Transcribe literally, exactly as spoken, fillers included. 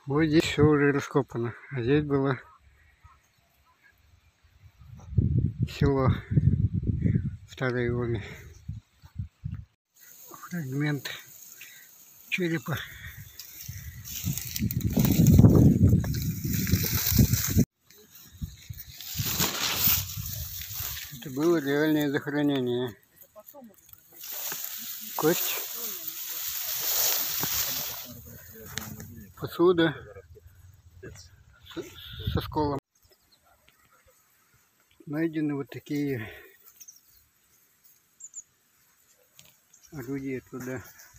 Вот здесь все уже раскопано. А здесь было село Старой Иваны. Фрагмент черепа. Это было реальное захоронение. Кость, посуда со сколом. Найдены вот такие орудия труда.